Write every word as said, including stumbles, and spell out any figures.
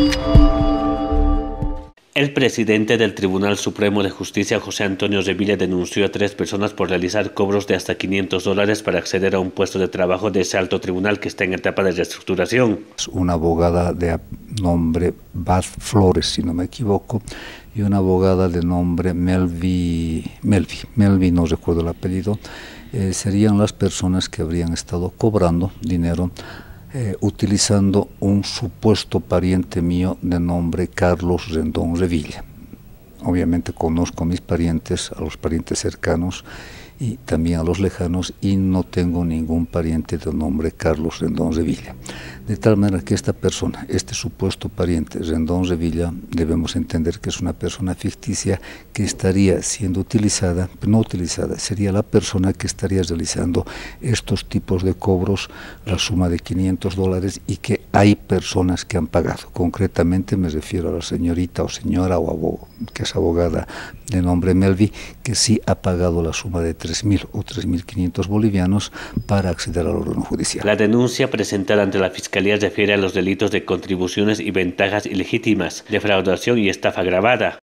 El presidente del Tribunal Supremo de Justicia, José Antonio Revilla, denunció a tres personas por realizar cobros de hasta quinientos dólares para acceder a un puesto de trabajo de ese alto tribunal que está en etapa de reestructuración. Una abogada de nombre Baz Flores, si no me equivoco, y una abogada de nombre Melvi, Melvi, Melvi no recuerdo el apellido, eh, serían las personas que habrían estado cobrando dinero Eh, utilizando un supuesto pariente mío de nombre Carlos Rendón Revilla. Obviamente conozco a mis parientes, a los parientes cercanos y también a los lejanos, y no tengo ningún pariente de nombre Carlos Rendón Revilla. De tal manera que esta persona, este supuesto pariente Rendón Revilla, debemos entender que es una persona ficticia que estaría siendo utilizada, no utilizada, sería la persona que estaría realizando estos tipos de cobros, la suma de quinientos dólares, y que hay personas que han pagado. Concretamente me refiero a la señorita o señora o abogada, que es abogada de nombre Melvi, que sí ha pagado la suma de tres mil o tres mil quinientos bolivianos para acceder al órgano judicial. La denuncia presentada ante la Fiscalía refiere a los delitos de contribuciones y ventajas ilegítimas, defraudación y estafa agravada.